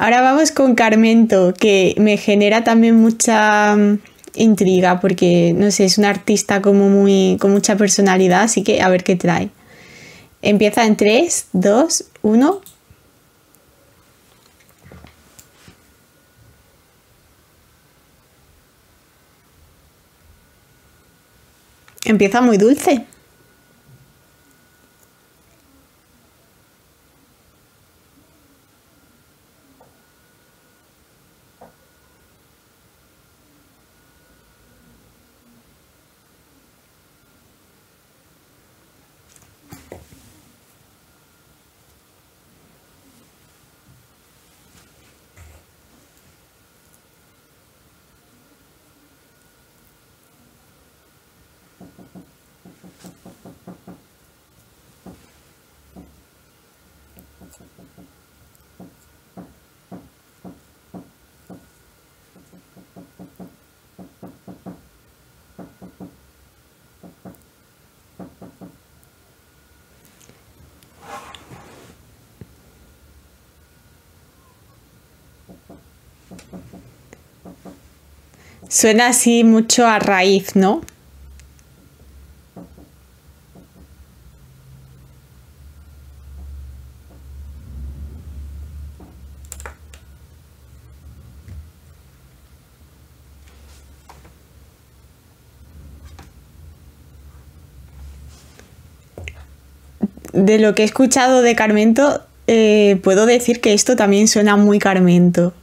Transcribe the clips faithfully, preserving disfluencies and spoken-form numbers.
Ahora vamos con Carmento, que me genera también mucha mm, intriga porque, no sé, es una artista como muy, con mucha personalidad, así que a ver qué trae. Empieza en tres, dos, uno. Empieza muy dulce. Suena así mucho a raíz, ¿no? De lo que he escuchado de Carmento, eh, puedo decir que esto también suena muy Carmento.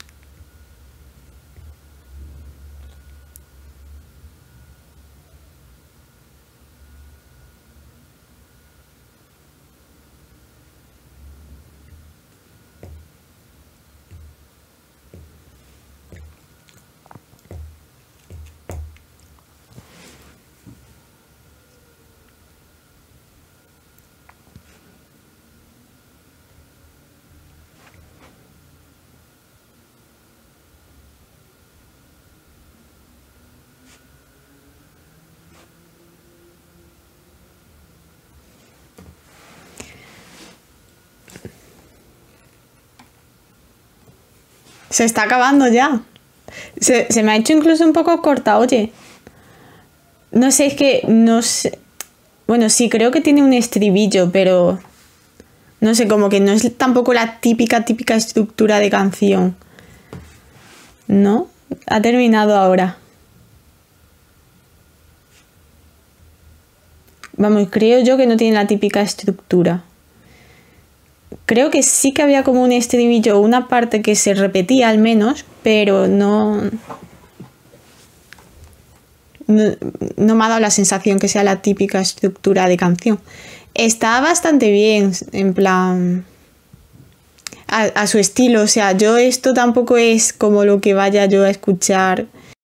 Se está acabando ya. Se, se me ha hecho incluso un poco corta, oye. No sé, es que no sé. Bueno, sí, creo que tiene un estribillo, pero no sé, como que no es tampoco la típica, típica estructura de canción. ¿No? Ha terminado ahora. Vamos, creo yo que no tiene la típica estructura. Creo que sí que había como un estribillo, una parte que se repetía al menos, pero no, no, no me ha dado la sensación que sea la típica estructura de canción. Está bastante bien, en plan, a, a su estilo. O sea, yo esto tampoco es como lo que vaya yo a escuchar